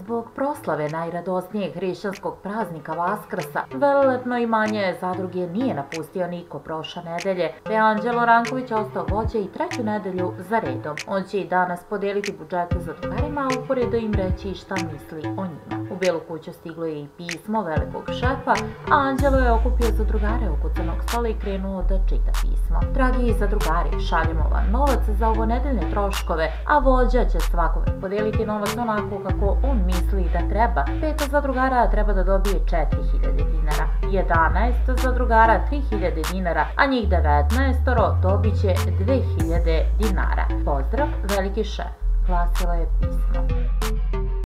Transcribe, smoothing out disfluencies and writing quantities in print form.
Zbog proslave najradosnijeg hrišćanskog praznika Vaskrsa, velelepno imanje zadruge nije napustio niko prošle nedelje, te Anđelo Ranković ostao vođa i treću nedelju za redom. On će i danas podijeliti budžete zadrugarima, a uporedo im reći šta misli o njima. U Belu kuću stiglo je i pismo velikog šefa, a Anđelo je okupio zadrugare oko crnog stola i krenuo da čita pismo. Dragi zadrugari, šaljemo vam novac za ovo nedeljne troškove, a vođa će svakome podijeliti novac onako kako on misli da treba. 5 zadrugara treba da dobije 4.000 dinara, 11 zadrugara 3.000 dinara, a njih 19 dobit će 2.000 dinara. Pozdrav, veliki šef, glasilo je pismo.